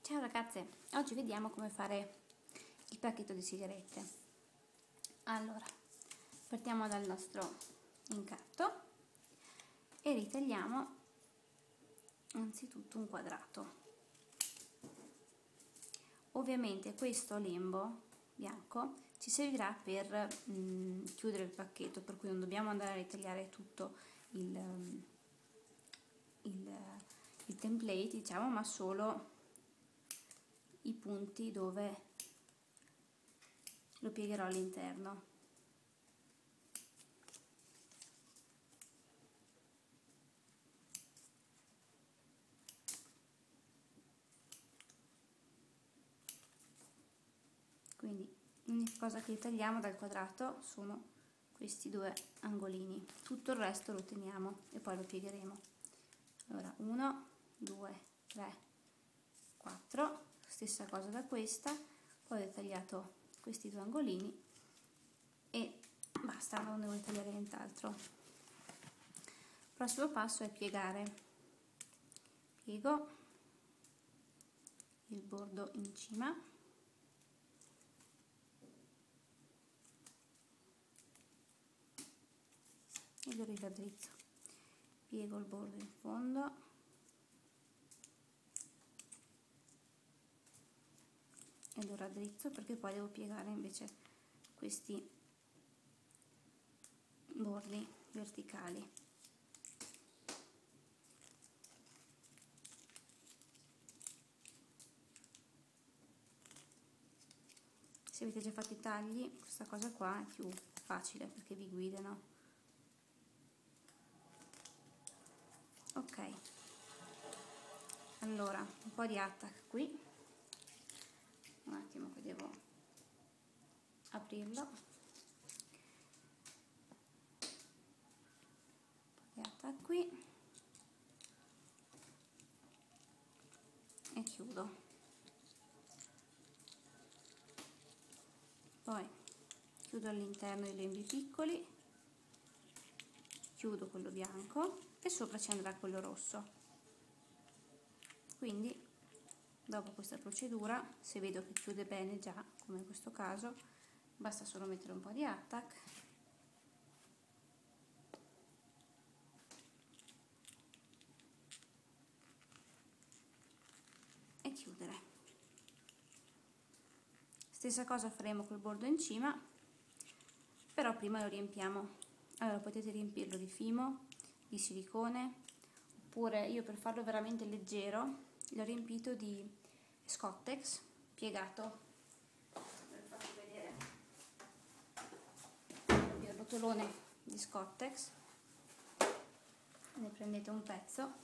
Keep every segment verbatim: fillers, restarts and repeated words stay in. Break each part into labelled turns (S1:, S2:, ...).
S1: Ciao ragazze, oggi vediamo come fare il pacchetto di sigarette. Allora, partiamo dal nostro incarto e ritagliamo anzitutto un quadrato. Ovviamente questo lembo bianco ci servirà per mh, chiudere il pacchetto, per cui non dobbiamo andare a ritagliare tutto il, il, il template, diciamo, ma solo i punti dove lo piegherò all'interno. Quindi l'unica cosa che ritagliamo dal quadrato sono questi due angolini, tutto il resto lo teniamo e poi lo piegheremo. Allora uno, due, tre, quattro, stessa cosa da questa, poi ho tagliato questi due angolini e basta, non devo tagliare nient'altro. Il prossimo passo è piegare. Piego il bordo in cima e lo riladdrizzo, piego il bordo in fondo e lo raddrizzo, perché poi devo piegare invece questi bordi verticali. Se avete già fatto i tagli, questa cosa qua è più facile perché vi guidano. Ok, allora un po' di attack qui, un attimo che devo aprirlo, un po' di attack qui e chiudo. Poi chiudo all'interno i lembi piccoli, chiudo quello bianco e sopra ci andrà quello rosso. Quindi dopo questa procedura, se vedo che chiude bene già, come in questo caso, basta solo mettere un po' di attack e chiudere. Stessa cosa faremo col bordo in cima, però prima lo riempiamo. Allora potete riempirlo di fimo, di silicone, oppure io per farlo veramente leggero l'ho riempito di Scottex piegato. Per farvi vedere il rotolone di Scottex, ne prendete un pezzo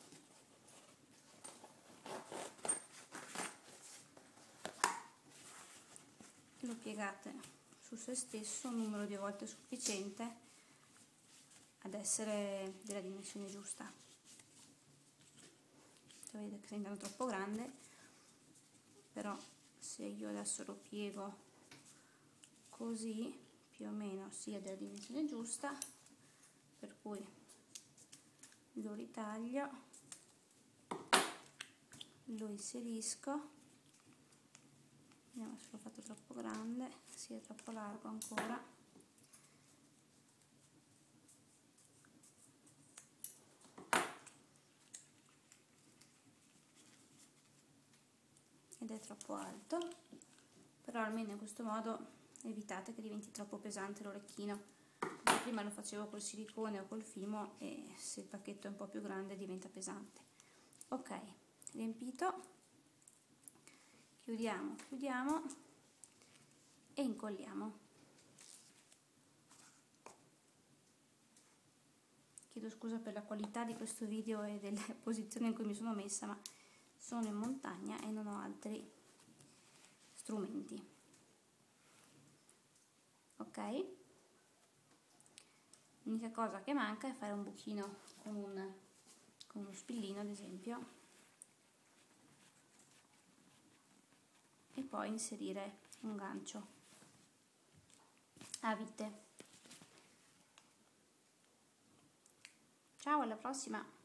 S1: e lo piegate su se stesso un numero di volte sufficiente ad essere della dimensione giusta. Vedete che sembra troppo grande, però se io adesso lo piego così più o meno sia della dimensione giusta, per cui lo ritaglio, lo inserisco, vediamo se l'ho fatto troppo grande, se è troppo largo ancora, ed è troppo alto, però almeno in questo modo evitate che diventi troppo pesante l'orecchino. Prima lo facevo col silicone o col fimo e se il pacchetto è un po' più grande diventa pesante. Ok, riempito, chiudiamo, chiudiamo e incolliamo. Chiedo scusa per la qualità di questo video e delle posizioni in cui mi sono messa, ma sono in montagna e non ho altri strumenti. Ok, l'unica cosa che manca è fare un buchino con, un, con uno spillino ad esempio e poi inserire un gancio a vite. Ciao, alla prossima!